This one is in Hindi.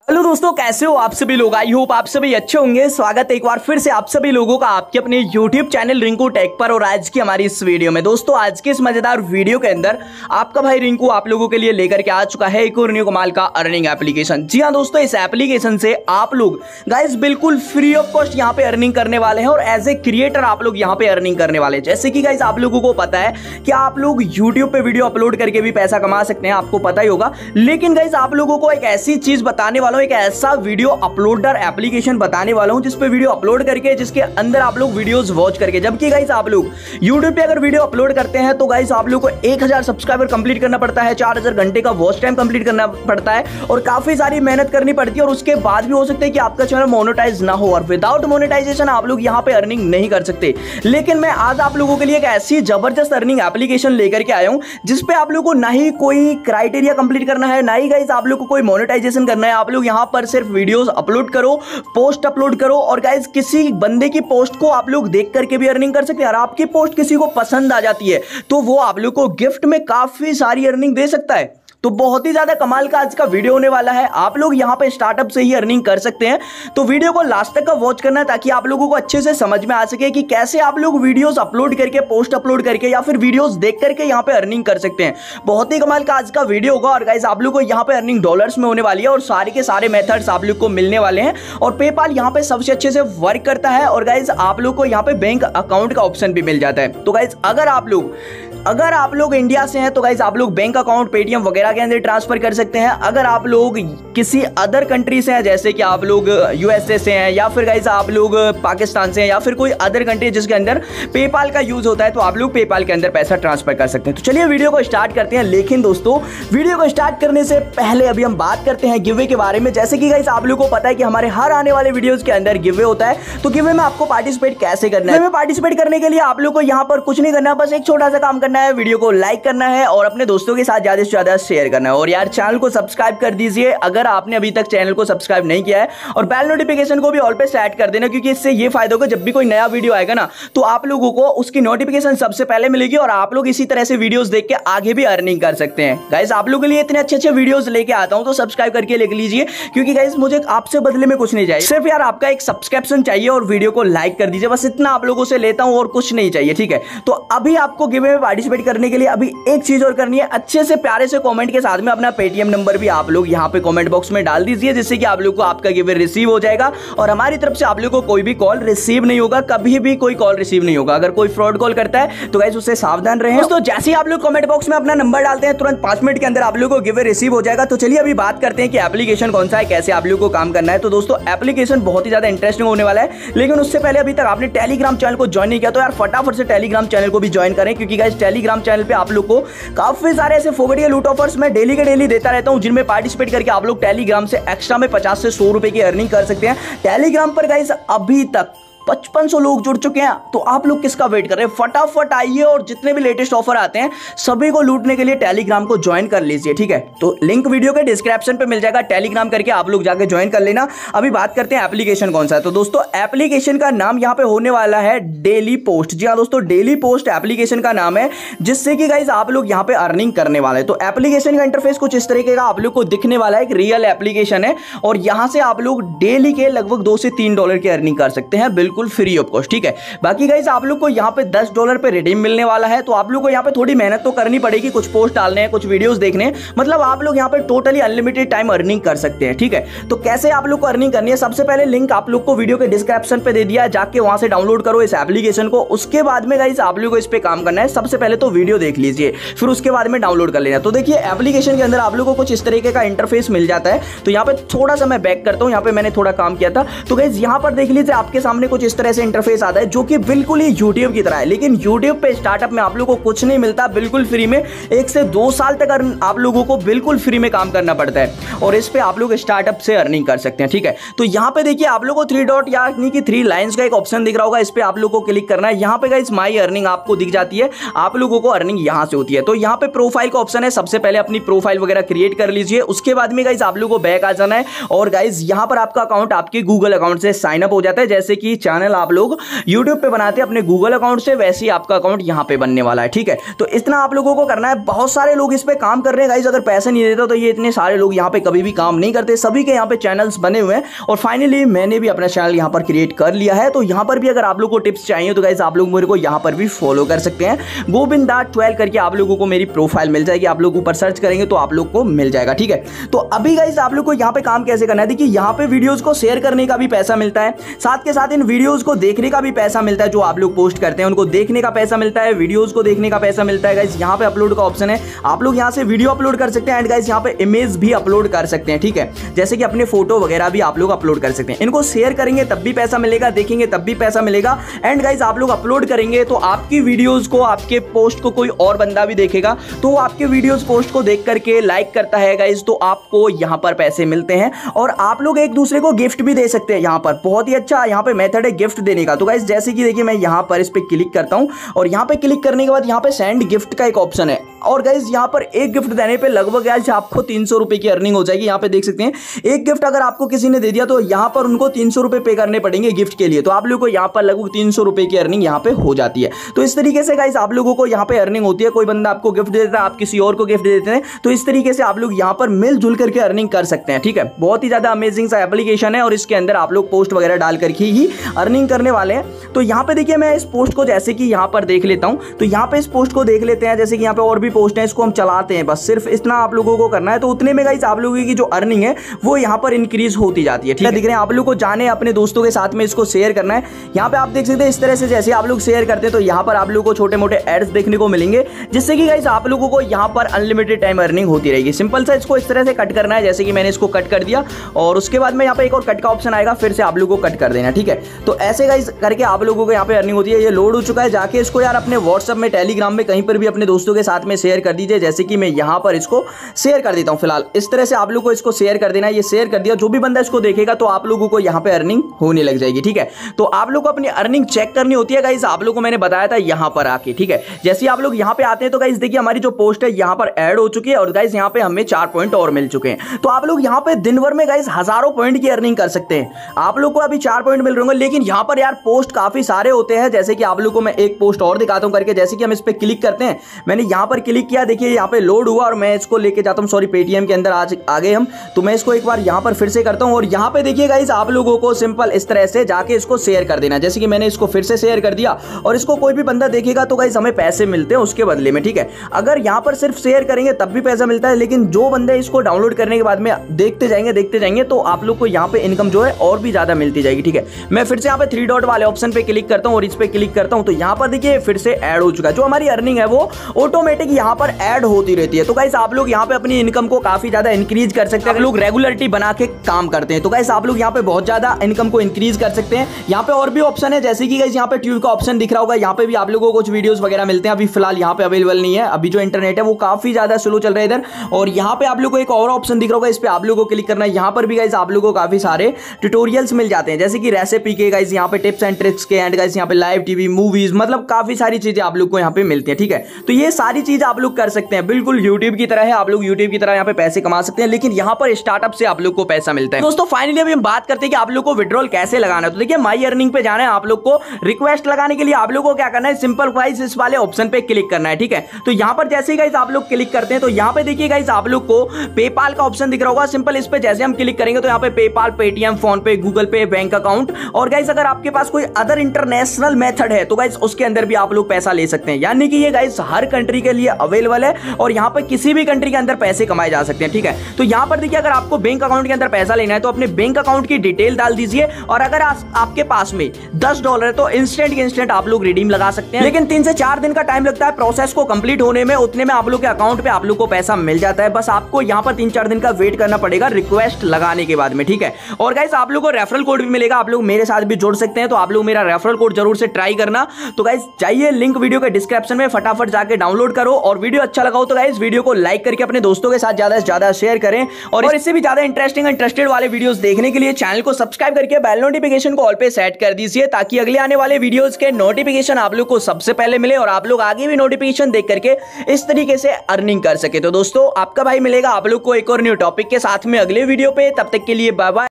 हेलो दोस्तों, कैसे हो आप सभी लोग। आई होप आप सभी अच्छे होंगे। स्वागत है एक बार फिर से आप सभी लोगों का आपके अपने यूट्यूब चैनल रिंकू टेक पर। और आज की हमारी इस वीडियो में दोस्तों, आज के इस मजेदार वीडियो के अंदर आपका भाई रिंकू आप लोगों के लिए लेकर के आ चुका है एक और न्यू कमाल का अर्निंग एप्लीकेशन। जी हाँ दोस्तों, इस एप्लीकेशन से आप लोग गाइस बिल्कुल फ्री ऑफ कॉस्ट यहाँ पे अर्निंग करने वाले हैं और एज ए क्रिएटर आप लोग यहाँ पे अर्निंग करने वाले हैं। जैसे कि गाइस आप लोगों को पता है कि आप लोग यूट्यूब पे वीडियो अपलोड करके भी पैसा कमा सकते हैं, आपको पता ही होगा। लेकिन गाइस आप लोगों को एक ऐसी चीज बताने वाला हूं, एक ऐसा वीडियो अपलोडर एप्लीकेशन बताने वाला हूं जिसपे वीडियो अपलोड करके जिसके अंदर आप लोग वीडियोस वॉच करके, जबकि गाइस आप लोग YouTube पे अगर वीडियो अपलोड करते हैं तो गाइस आप लोग को 1000 सब्सक्राइबर कंप्लीट करना पड़ता है, 4000 घंटे का वॉच टाइम कंप्लीट करना पड़ता है और काफी सारी मेहनत करनी पड़ती है। और उसके बाद भी हो सकता है कि आपका चैनल मोनेटाइज ना हो और विदाउट मोनेटाइजेशन आप लोग यहां पे अर्निंग नहीं कर सकते। लेकिन मैं आज आप लोगों के लिए एक ऐसी जबरदस्त अर्निंग एप्लीकेशन लेकर के आया हूं जिसपे आप लोगों को ना ही कोई क्राइटेरिया कंप्लीट करना है, ना ही गाइस आप लोग को कोई मोनेटाइजेशन करना है। आप लोग यहां पर सिर्फ वीडियोस अपलोड करो, पोस्ट अपलोड करो और गाइस किसी बंदे की पोस्ट को आप लोग देख करके भी अर्निंग कर सकते हैं। और आपकी पोस्ट किसी को पसंद आ जाती है तो वो आप लोग को गिफ्ट में काफी सारी अर्निंग दे सकता है। तो बहुत ही ज्यादा कमाल का आज का वीडियो होने वाला है। आप लोग यहां पे स्टार्टअप से ही अर्निंग कर सकते हैं, तो वीडियो को लास्ट तक का वॉच करना है ताकि आप लोगों को अच्छे से समझ में आ सके कि कैसे आप लोग वीडियोस अपलोड करके, पोस्ट अपलोड करके या फिर वीडियोस देख करके यहां पे अर्निंग कर सकते हैं। बहुत ही कमाल का आज का वीडियो होगा। और गाइस आप लोग को यहां पे अर्निंग डॉलर्स में होने वाली है और सारे के सारे मेथड्स आप लोग को मिलने वाले हैं। और पेपाल यहां पे सबसे अच्छे से वर्क करता है और गाइस आप लोग को यहां पे बैंक अकाउंट का ऑप्शन भी मिल जाता है। तो गाइस अगर आप लोग इंडिया से हैं तो गाइस आप लोग बैंक अकाउंट, पेटीएम वगैरह के अंदर ट्रांसफर कर सकते हैं। अगर आप लोग किसी अदर कंट्री से हैं, जैसे कि आप लोग यूएसए से हैं या फिर गाइस आप लोग पाकिस्तान से हैं या फिर कोई अदर कंट्री जिसके अंदर पेपाल का यूज होता है, तो आप लोग पेपाल के अंदर पैसा ट्रांसफर कर सकते हैं। तो चलिए वीडियो को स्टार्ट करते हैं। लेकिन दोस्तों, वीडियो को स्टार्ट करने से पहले अभी हम बात करते हैं गिवे के बारे में। जैसे कि गाइस आप लोग को पता है कि हमारे हर आने वाले वीडियोस के अंदर गिवे होता है, तो गिवे में आपको पार्टिसिपेट कैसे करना है। पार्टिसिपेट करने के लिए आप लोग को यहाँ पर कुछ नहीं करना, बस एक छोटा सा काम करना है, वीडियो को लाइक करना है और अपने दोस्तों के साथ ज्यादा से ज्यादा शेयर करना है। और यार चैनल को सब्सक्राइब कर दीजिए अगर आपने अभी तक चैनल को सब्सक्राइब नहीं किया है, और बेल नोटिफिकेशन को भी ऑल पे सेट कर देना, क्योंकि इससे ये फायदा होगा जब भी कोई नया वीडियो आएगा ना तो आप लोगों को उसकी नोटिफिकेशन सबसे पहले मिलेगी और आप लोग इसी तरह से वीडियोस देख के आगे भी अर्निंग कर सकते हैं। गाइस आप लोगों के लिए इतने अच्छे अच्छे वीडियोस लेके आता हूं, तो सब्सक्राइब करके लिख लीजिए, क्योंकि गाइस मुझे आपसे बदले में कुछ नहीं चाहिए, सिर्फ यार आपका एक सब्सक्रिप्शन चाहिए और वीडियो को लाइक कर दीजिए। बस इतना आप लोगों से लेता हूं और कुछ नहीं चाहिए, ठीक है। तो अभी आपको गिवे में पार्टिसिपेट करने के लिए अभी एक चीज और करनी है, अच्छे से प्यारे से कमेंट के साथ में अपना पेटीएम नंबर भी आप लोग यहां पे कमेंट बॉक्स में डाल दीजिए, जिससे कि आप लोग को आपका गिवे रिसीव हो जाएगा और हमारी तरफ से आप लोग को कोई भी कॉल रिसीव नहीं होगा, कभी भी कोई कॉल रिसीव नहीं होगा। अगर कोई फ्रॉड कॉल करता है तो गाइस उससे सावधान रहें। दोस्तों जैसे ही आप लोग कमेंट बॉक्स में अपना नंबर डालते हैं तुरंत 5 मिनट के अंदर आप लोग को गिवे रिसीव हो जाएगा। तो चलिए अभी बात करते हैं कि एप्लीकेशन कौन सा है, कैसे आप लोग को काम करना है। तो दोस्तों एप्लीकेशन बहुत ही ज्यादा इंटरेस्टिंग होने वाला है, लेकिन उससे पहले अभी तक आपने टेलीग्राम चैनल को ज्वाइन नहीं किया तो यार फटाफट से टेलीग्राम चैनल को भी ज्वाइन करें, क्योंकि गाइस टेलीग्राम चैनल पे आप लोग को काफी सारे ऐसे फोगड़िया लूट ऑफर्स मैं डेली के डेली देता रहता हूं, जिनमें पार्टिसिपेट करके आप लोग टेलीग्राम से एक्स्ट्रा में 50 से 100 रुपए की अर्निंग कर सकते हैं। टेलीग्राम पर गाइस अभी तक 5500 लोग जुड़ चुके हैं, तो आप लोग किसका वेट कर रहे हैं? फटाफट आइए और जितने भी लेटेस्ट ऑफर आते हैं सभी को लूटने के लिए टेलीग्राम को ज्वाइन कर लीजिए, ठीक है। तो लिंक वीडियो के डिस्क्रिप्शन पे मिल जाएगा, टेलीग्राम करके आप लोग जाके ज्वाइन कर लेना। अभी बात करते हैं एप्लीकेशन कौन सा है। तो दोस्तों एप्लीकेशन का नाम यहाँ पे होने वाला है डेली पोस्ट। जी हाँ दोस्तों, डेली पोस्ट एप्लीकेशन का नाम है, जिससे कि गाइस आप लोग यहाँ पे अर्निंग करने वाले हैं। तो एप्लीकेशन का इंटरफेस कुछ इस तरीके का आप लोग को दिखने वाला है, एक रियल एप्लीकेशन है और यहाँ से आप लोग डेली के लगभग $2 से $3 की अर्निंग कर सकते हैं, बिल्कुल फ्री ऑफ कॉस्ट, ठीक है। बाकी गाइस आप लोग को यहाँ पे $10 पे रिडीम मिलने वाला है, तो आप लोग को यहाँ पे थोड़ी मेहनत तो करनी पड़ेगी, कुछ पोस्ट डालने हैं, कुछ वीडियोस देखने हैं, मतलब आप लोग यहाँ पे टोटली अनलिमिटेड टाइम अर्निंग कर सकते हैं, ठीक है। तो कैसे आप लोग को अर्निंग करनी है, सबसे पहले लिंक आप लोग को वीडियो के डिस्क्रिप्शन पे दे दिया है, जाके वहां से डाउनलोड करो इस एप्लीकेशन को। उसके बाद में गाइस आप लोग को इस पे काम करना है। सबसे पहले तो वीडियो देख लीजिए, फिर उसके बाद में डाउनलोड कर लेना। तो देखिए एप्लीकेशन के अंदर आप लोग को कुछ इस तरीके का इंटरफेस मिल जाता है। तो यहाँ पे थोड़ा सा मैं बैक करता हूँ, यहाँ पे मैंने थोड़ा काम किया था। तो गाइस यहाँ पर देख लीजिए आपके सामने कुछ इस तरह से इंटरफेस आता है, जो कि बिल्कुल ही यूट्यूब की तरह है। लेकिन यूट्यूब पे स्टार्टअप में आप लोगों को कुछ नहीं मिलता, बिल्कुल फ्री में 1 से 2 साल तक आप लोगों को बिल्कुल फ्री में काम करना पड़ता है और इस पे आप लोग स्टार्टअप से अर्निंग कर सकते हैं, ठीक है। तो यहाँ पे देखिए आप लोगों को 3 डॉट यानी कि 3 लाइंस का एक ऑप्शन दिख रहा होगा, इस पे आप लोगों को क्लिक करना है। यहाँ पे गाइस माई अर्निंग आपको दिख जाती है, आप लोगों को अर्निंग यहाँ से होती है। तो यहाँ पे प्रोफाइल का ऑप्शन है, सबसे पहले अपनी प्रोफाइल वगैरह क्रिएट कर लीजिए। उसके बाद में गाइस आप लोगों को बैक आ जाना है और गाइस यहाँ पर आपका अकाउंट आपके गूगल अकाउंट से साइन अप हो जाता है, जैसे कि चैनल आप लोग यूट्यूब पे बनाते हैं अपने गूगल अकाउंट से, वैसे ही आपका अकाउंट यहाँ पे बनने वाला है। ठीक है, तो इतना आप लोगों को करना है। बहुत सारे लोग इस पे काम कर रहे हैं गाइस, अगर पैसे नहीं देता तो ये इतने सारे लोग यहाँ पे कभी भी काम नहीं करते, सभी के यहाँ पे चैनल्स बने हुए हैं। और फाइनली मैंने भी अपना चैनल यहाँ पर क्रिएट कर लिया है। तो यहाँ पर भी अगर आप लोग को टिप्स चाहिए तो गाइस आप लोग मेरे को यहाँ पर भी फॉलो कर सकते हैं, गोविंदा12 करके आप लोगों को मेरी प्रोफाइल मिल जाएगी, आप लोग ऊपर सर्च करेंगे तो आप लोग को मिल जाएगा। ठीक है, तो अभी गाइस आप लोग को यहाँ पे काम कैसे करना है, देखिए यहाँ पे वीडियोस को शेयर करने का भी पैसा मिलता है, साथ के साथ इन वीडियोस को देखने का भी पैसा मिलता है। जो आप लोग पोस्ट करते हैं उनको देखने का पैसा मिलता है, वीडियोस को देखने का पैसा मिलता है। गाइस यहाँ पे अपलोड का ऑप्शन है, आप लोग यहाँ से वीडियो अपलोड कर सकते हैं एंड गाइस यहाँ पे इमेज भी अपलोड कर सकते हैं। ठीक है, जैसे कि अपने फोटो वगैरह भी आप लोग अपलोड कर सकते हैं। इनको शेयर करेंगे तब भी पैसा मिलेगा, देखेंगे तब भी पैसा मिलेगा। एंड गाइस आप लोग अपलोड करेंगे तो आपकी वीडियोस को, आपके पोस्ट को कोई और बंदा भी देखेगा तो आपके वीडियोस पोस्ट को देख करके लाइक करता है गाइस, तो आपको यहाँ पर पैसे मिलते हैं। और आप लोग एक दूसरे को गिफ्ट भी दे सकते हैं। यहाँ पर बहुत ही अच्छा यहाँ पे मेथड है गिफ्ट देने का। तो गाइस जैसे कि देखिए मैं यहाँ पर इस पे क्लिक करता हूँ और यहाँ पे क्लिक करने के बाद यहाँ पे सेंड गिफ्ट का एक ऑप्शन है। और गाइस यहाँ पर एक गिफ्ट देने पे लगभग गाइस आपको 300 रुपए की अर्निंग हो जाएगी। यहाँ पे देख सकते हैं, एक गिफ्ट अगर आपको किसी ने दे दिया तो यहाँ पर उनको 300 रुपए पे करने पड़ेंगे गिफ्ट के लिए। तो आप लोगों को यहाँ पर लगभग 300 रुपए की अर्निंग यहाँ पे हो जाती है। तो इस तरीके से गाइस आप लोगों को यहाँ पे अर्निंग होती है। कोई बंदा आपको गिफ्ट दे देता है, आप किसी और को गिफ्ट दे देते हैं, तो इस तरीके से आप लोग यहाँ पर मिलजुल करके अर्निंग कर सकते हैं। ठीक है, बहुत ही ज्यादा अमेजिंग सा एप्लीकेशन है और इसके अंदर आप लोग पोस्ट वगैरह डाल करके ही अर्निंग करने वाले हैं। तो यहाँ पे देखिए मैं इस पोस्ट को जैसे कि यहाँ पर देख लेता हूँ, तो यहाँ पे इस पोस्ट को देख लेते हैं। जैसे कि यहाँ पे और भी पोस्ट है, इसको हम चलाते हैं, बस सिर्फ इतना आप लोगों को करना है। तो उतने में गाइस आप लोगों की जो अर्निंग है वो यहाँ पर इंक्रीज होती जाती है। ठीक है, दिख रहे हैं आप लोग को, जाने अपने दोस्तों के साथ में इसको शेयर करना है। यहाँ पे आप देख सकते हैं इस तरह से जैसे आप लोग शेयर करते हैं तो यहाँ पर आप लोगों को छोटे मोटे एड्स देखने को मिलेंगे, जिससे कि गाइस आप लोगों को यहाँ पर अनलिमिटेड टाइम अर्निंग होती रहेगी। सिंपल सा इसको इस तरह से कट करना है, जैसे कि मैंने इसको कट कर दिया और उसके बाद में यहाँ पे एक और कट का ऑप्शन आएगा, फिर से आप लोगों को कट कर देना। ठीक है, तो ऐसे गाइस करके आप लोगों को यहाँ पे अर्निंग होती है। ये लोड हो चुका है, जाके इसको यार अपने व्हाट्सएप में, टेलीग्राम में, कहीं पर भी अपने दोस्तों के साथ में शेयर कर दीजिए। जैसे कि मैं यहाँ पर इसको शेयर कर देता हूँ फिलहाल, इस तरह से आप लोग को इसको शेयर कर देना है। ये शेयर कर दिया, जो भी बंदा इसको देखेगा तो आप लोगों को यहाँ पे अर्निंग होने लग जाएगी। ठीक है, तो आप लोग को अपनी अर्निंग चेक करनी होती है गाइस, आप लोग को मैंने बताया था यहाँ पर आके। ठीक है, जैसे आप लोग यहाँ पे आते हैं तो गाइस देखिए हमारी जो पोस्ट है यहाँ पर ऐड हो चुकी है और गाइस यहाँ पे हमें 4 पॉइंट और मिल चुके हैं। तो आप लोग यहाँ पे दिन भर में गाइस हजारों पॉइंट की अर्निंग कर सकते हैं। आप लोग को अभी 4 पॉइंट मिल रहे होंगे, लेकिन यहाँ पर यार पोस्ट काफी सारे होते हैं। जैसे कि आप लोग को मैं एक पोस्ट और दिखाता हूँ करके, जैसे कि हम इस पे क्लिक करते हैं, मैंने यहाँ पर क्लिक किया, देखिए यहाँ पे लोड हुआ और मैं इसको लेके जाता हूँ, सॉरी पेटीएम के अंदर आज आ गए हम। तो मैं इसको एक बार यहाँ पर फिर से करता हूँ और यहाँ पे देखिए गाइस आप लोगों को सिंपल इस तरह से जाके इसको शेयर कर देना। जैसे कि मैंने इसको फिर से शेयर कर दिया और इसको कोई भी बंदा देखेगा तो गाइस हमें पैसे मिलते हैं उसके बदले में। ठीक है, अगर यहाँ पर सिर्फ शेयर करेंगे तब भी पैसा मिलता है, लेकिन जो बंदे इसको डाउनलोड करने के बाद में देखते जाएंगे तो आप लोग को यहाँ पे इनकम जो है और भी ज्यादा मिलती जाएगी। ठीक है, मैं फिर से यहाँ पे 3 डॉट वाले ऑप्शन पे क्लिक करता हूँ और इस पे क्लिक करता हूँ, तो यहाँ पर देखिए फिर से ऐड हो चुका है। जो हमारी अर्निंग है वो ऑटोमेटिक यहाँ पर ऐड होती रहती है। तो गाइस आप लोग यहाँ पे अपनी इनकम को काफी ज्यादा इंक्रीज कर सकते हैं अगर लोग रेगुलरिटी बना के काम करते हैं। तो गाइस आप लोग यहाँ पे बहुत ज्यादा इनकम को इंक्रीज कर सकते हैं। यहाँ पे और भी ऑप्शन है, जैसे कि गाइस यहाँ पे ट्यूब का ऑप्शन दिख रहा होगा, यहाँ पे भी आप लोगों को कुछ वीडियोस वगैरह मिलते हैं। अभी फिलहाल यहाँ पे अवेलेबल नहीं है, अभी जो इंटरनेट है वो काफी ज्यादा स्लो चल रहा है इधर। और यहाँ पे आप लोगों को एक और ऑप्शन दिख रहा होगा, इस पे आप लोगों को क्लिक करना है। यहाँ पर भी गाइस आप लोगों को काफी सारे ट्यूटोरियल्स मिल जाते हैं, जैसे कि रेसिपी के गाइस, यहाँ पे टिप्स एंड ट्रिक्स के, एंड गाइस यहाँ पे लाइव टीवी, मूवीज, मतलब काफी सारी चीजें आप लोग को यहाँ पे मिलती है। ठीक है, तो ये सारी चीज आप लोग कर सकते हैं, बिल्कुल यूट्यूब की तरह है। आप लोग यूट्यूब की तरह यहाँ पे पैसे कमा सकते हैं, लेकिन यहाँ पर स्टार्टअप से आप लोग को पैसा मिलता है। दोस्तों फाइनली अभी हम बात करते हैं कि आप लोग को विड्रॉल कैसे लगाना है। तो देखिए माई अर्निंग पे जाना है, आप लोग को रिक्वेस्ट लगाने के लिए आप लोग को क्या करना है, सिंपल गाइस इस वाले ऑप्शन पे क्लिक करना है। ठीक है, तो यहाँ पर जैसे ही गाइस आप लोग क्लिक करते हैं तो यहाँ पे देखिए गाइस आप लोग को पेपाल का ऑप्शन दिख रहा होगा। सिंपल इस पे जैसे हम क्लिक करेंगे तो यहाँ पे PayPal, Paytm, PhonePe, Google Pay, bank account, और गाइस अगर आपके पास कोई अदर इंटरनेशनल मेथड है तो गाइस उसके अंदर भी आप लोग पैसा ले सकते हैं। यानी कि ये गाइस हर कंट्री के लिए अवेलेबल है और यहाँ पर किसी भी कंट्री के अंदर पैसे कमाए जा सकते हैं। ठीक है, तो यहाँ पर देखिए अगर आपको बैंक अकाउंट के अंदर पैसा लेना है तो अपने बैंक अकाउंट की डिटेल डाल दीजिए, और अगर आपके पास में $10 है तो इंस्टेंट आप लोग रिडीम लगा सकते हैं। लेकिन 3 से 4 दिन का टाइम लगता है प्रोसेस को कंप्लीट होने में, उतने में आप लोग के अकाउंट पे आप लोग को पैसा मिल जाता है। बस आपको यहाँ पर 3-4 दिन का वेट करना पड़ेगा रिक्वेस्ट लगाने के बाद में। ठीक है, और गाइस आप लोग को रेफरल कोड भी मिलेगा, आप लोग मेरे साथ भी जुड़ सकते हैं, तो आप लोग मेरा रेफरल कोड जरूर से ट्राई करना। तो गाइस जाइए लिंक वीडियो के डिस्क्रिप्शन में, फटाफट जाके डाउनलोड करो, और वीडियो अच्छा लगा हो तो गाइस वीडियो को लाइक करके अपने दोस्तों के साथ ज्यादा से ज्यादा शेयर करें, और इससे भी ज्यादा इंटरेस्टेड वाले वीडियोस देखने के लिए चैनल को सब्सक्राइब करके बेल नोटिफिकेशन को ऑल पे सेट कर दीजिए, ताकि अगले आने वाले वीडियोस के नोटिफिकेशन आप लोग को सबसे पहले मिले और आप लोग आगे भी नोटिफिकेशन देख करके इस तरीके से अर्निंग कर सके। तो दोस्तों आपका भाई मिलेगा आप लोग को एक और न्यू टॉपिक के साथ में अगले वीडियो पे, तब तक के लिए बाय बाय।